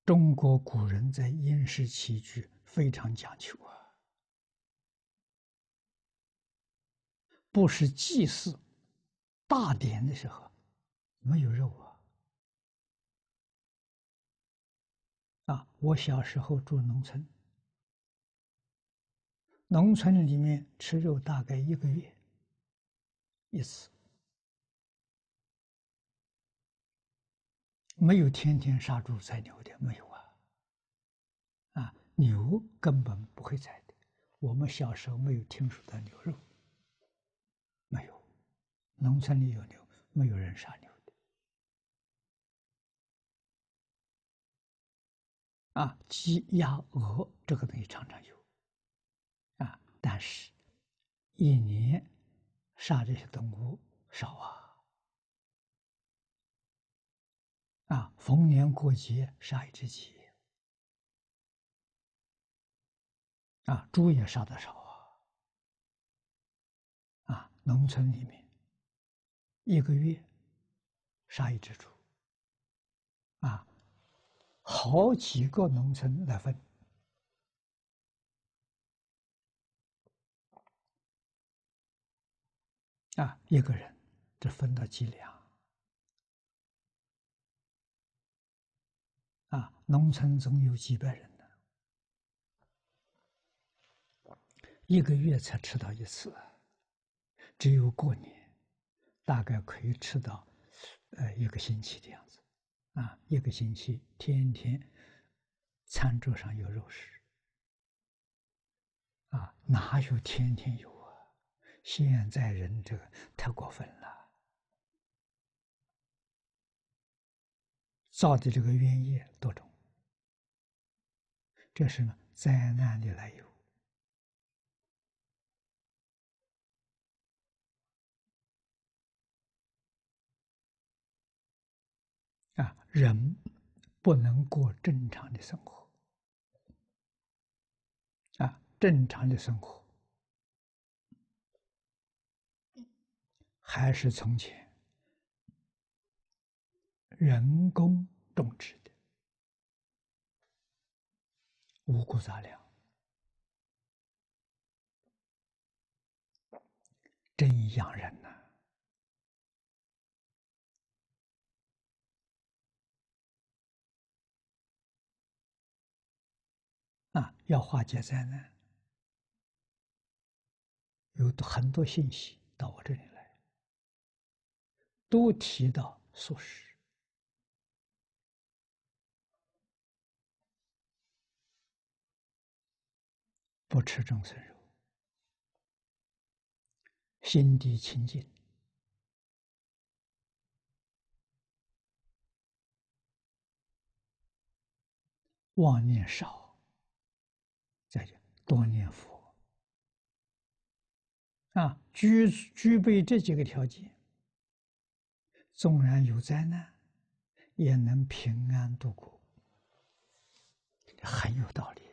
中国古人在饮食起居非常讲究啊，不是祭祀大典的时候没有肉我小时候住农村，农村里面吃肉大概1个月一次，没有天天杀猪宰牛的，没有牛根本不会宰的。我们小时候没有听说到牛肉，没有，农村里有牛，没有人杀牛的鸡鸭鹅这个东西常常有但是一年杀这些动物少逢年过节杀一只鸡猪也杀得少农村里面1个月杀一只猪好几个农村来分一个人只分到几两农村总有几百人呢，1个月才吃到一次，只有过年大概可以吃到1个星期的样子1个星期天天餐桌上有肉食哪有天天有现在人这个太过分了，造的这个冤业多种，这是灾难的来由人不能过正常的生活正常的生活还是从前人工种植的五谷杂粮，真养人要化解灾难，有很多信息到我这里来，都提到素食，不吃众生肉，心地清净，妄念少，再就多念佛具备这几个条件，纵然有灾难，也能平安度过，很有道理